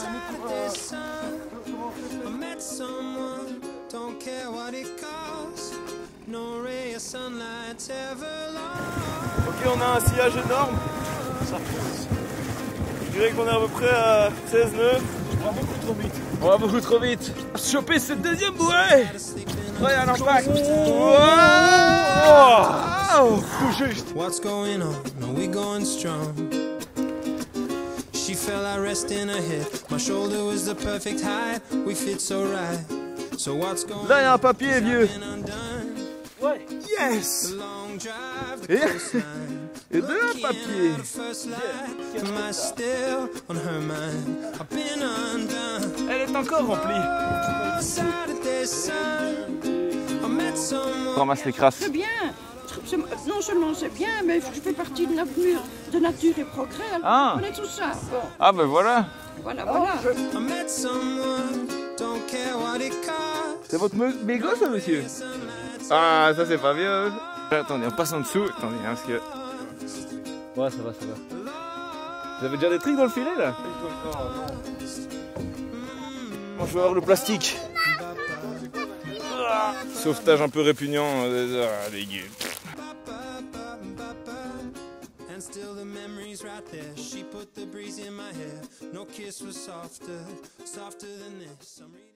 Ok, on a un sillage énorme. Je dirais qu'on est à peu près à 16 nœuds. On va beaucoup trop vite. On va beaucoup trop vite. Choper cette deuxième bouée. Ouais, un impact. Wow. Tout juste. What's going on? Are we going strong? She fell, I rest in her head. My shoulder was the perfect height. We fit so right. So what's going on? Là, il y a un papier vieux. Ouais. Yes. Long drive to Et, coastline. et de la papier. First light. Am I still on her mind? I've been undone. Elle est encore remplie. Saturday sun. I met someone. Ramasse les crasses. C'est bien. Non seulement c'est bien, mais je fais partie de Nature et Progrès. Ah. On est tout ça. Bon, Ah ben voilà. voilà. I met someone. Don't care what it costs. C'est votre mégot ça, monsieur? Ah, ça c'est pas bien. Attendez, on passe en dessous. Attendez, hein, parce que... Ouais, ça va, ça va. Vous avez déjà des trucs dans le filet, là? Bon, je vais avoir le plastique. Sauvetage un peu répugnant. Dégueu. And still the memories right there. She put the breeze in my hair. No kiss was softer than this.